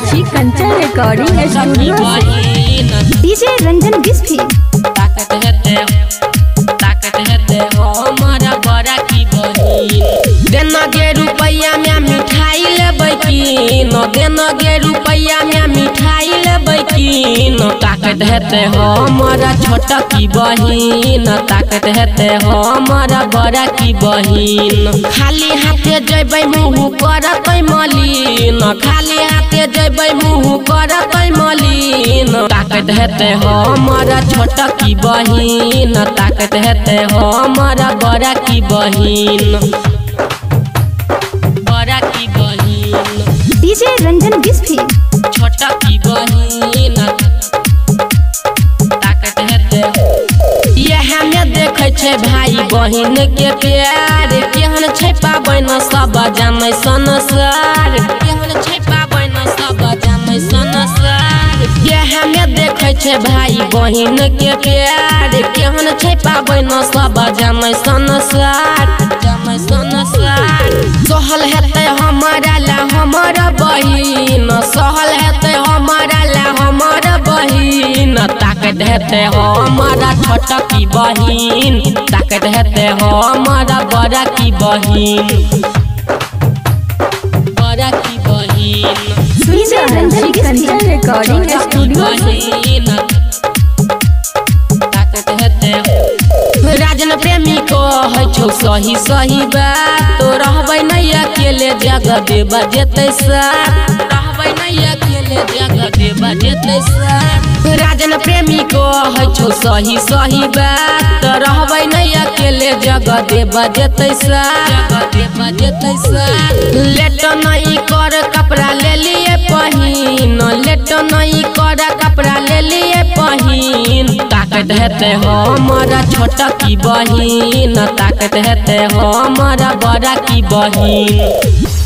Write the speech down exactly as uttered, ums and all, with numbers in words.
Meenakshi Kanchan recording studio DJ Ranjan Bisfi. ताकत हेते ताकत हेते हमारा बड़ा की बहिन देना गे रुपया में मिठाई लेबै की न देना गे रुपया में मिठाई लेबै की न ताकत हेते हमारा छोटा की बहिन ताकत हेते हमारा बड़ा की बहिन खाली हाथे जइबै मुँह करतै मलिन खाली हाथे जइबै मुँह करतै मलिन ताकत हेते हमारा छोटा की बहिन ताकत हेते हमारा बड़ा की बहिन बड़ा की बहिन डीजे रंजन बिस्फी। छोटा की बहिन ताकत हेते यह में देखे छे भाई बहिन के प्यार केहन छै पाबन सब जानै संसार केहन छै पाबन सब जानै संसार यह में देखे छे भाई बहिन के प्यार केहन छै पाबन सब जानै संसार जानै संसार सहल हेते हमारा ला हमारा बहिन सहल हेते हमारा ला हमारा बहिन ताकत हेते हमारा छोटा की बहिन ताकत हेते हमारा बड़ा की बहिन बड़ा की बहिन DJ Ranjan Kanchan recording studio ताकत हेते राजन प्रेमी को है छौ सही सही बात तो रहबै नहीं अकेले जगह देबा जेतै साथ रहबै नहीं अकेले जगह देबा जेतै साथ राजन प्रेमी को है छौ सही सही बात तो रहबै नहीं अकेले जगह देबा जेतै साथ जगह देबा जेतै साथ लेट नहीं कर कपड़ा ले लिए पहिन लेट नहीं कर कपड़ा ले लिए पहिन ताकत हेते हमारा छोटा की बहिन ताकत हेते हमारा बड़ा की बहिन।